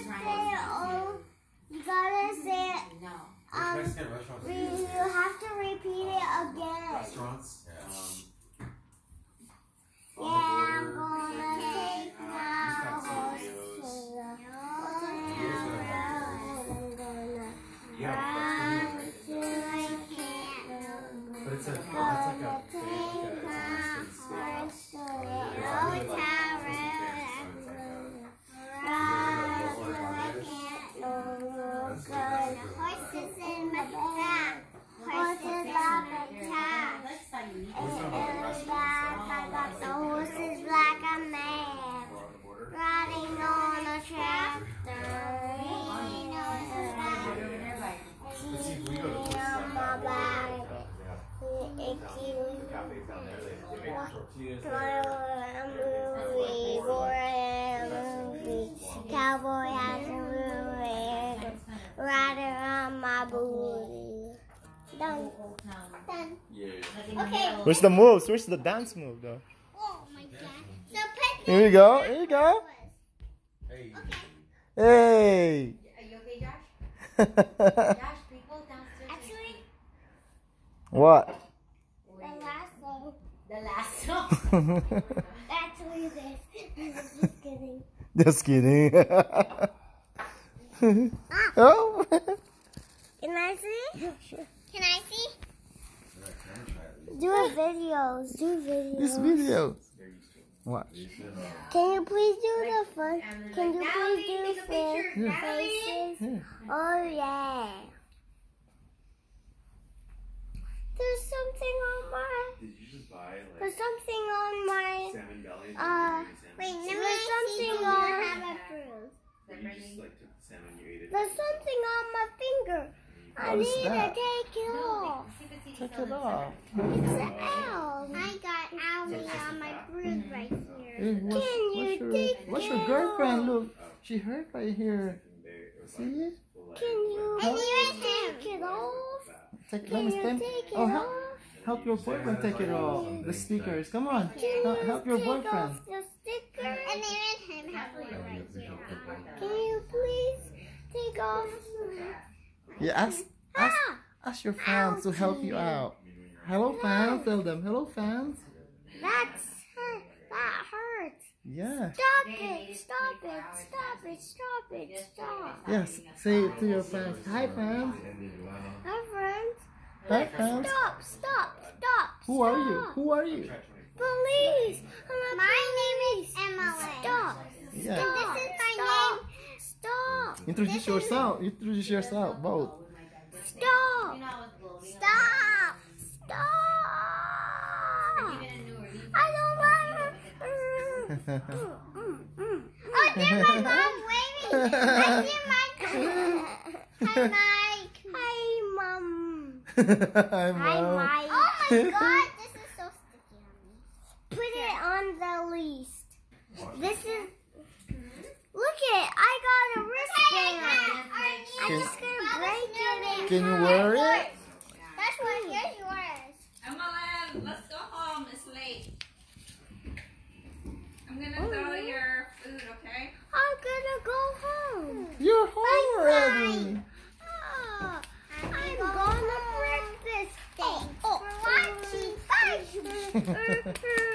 You gotta say it. You have to repeat it again. Restaurants. Yeah, I'm gonna take my horse to the But it's like horses in my back, horses like a child. I got the horses like a man, riding on a tractor. On my back. Cowboy has a movie, rider on my booty. Done. Done. Okay. Where's the moves? Where's the dance move though? Oh my god. So put Here you go. Here you go. Hey. Hey. Are you okay, Josh? Josh, people downstairs. actually, What? the last The song. last song. Actually, this. Just kidding. Just kidding. Oh. Can I see? Yeah, sure. Can I see? Do videos. Do videos. This video. What? Can you please do the first? Can you please do Take a picture. the Natalie. faces? Yeah. Oh yeah. There's something on my. Did you just buy There's something on my. salmon belly? Wait, there's something on. You just like took the salmon, you ate it. There's something on my finger. I What is need to that? take it off. Take it off. It's an owl. I got owls on my bruise right here. Hey, what's your girlfriend? Look, she hurt right here. See? Can you take it off? Let me Can you stand. take it Oh, off? help your boyfriend take it off. The speakers. Come on. Help your Take boyfriend. off the sticker. And then him help me right here. Can you please take off? Yeah, ask your fans to help you out. Hello fans, tell them. Hello fans. That hurts. Yeah. Stop it! Stop it! Stop it! Stop it! Stop. Yes. Say it to your fans. Hi fans. Hi friends. Hi fans. Stop! Stop! Stop! Who are you? Stop. Who are you? Police! My name is Emily. Stop! Yeah. And this is my name. Stop! Introduce yourself. Introduce yourself. Both. Stop! Stop! Stop! I don't want to. Oh, there's my mom waving. I see Mike. Hi, Mike. Hi, Mom. Hi, Hi, Mom. Mike. Oh my God, this is so sticky on me. Put it on the least. This is. Look it, I got a wristband. I'm just gonna break it. Can you wear it? That's what. Here's yours. Emily, let's go home. It's late. I'm gonna throw your food, okay? I'm gonna go home. You're home already. Oh, I'm gonna break this thing. For watching. Bye.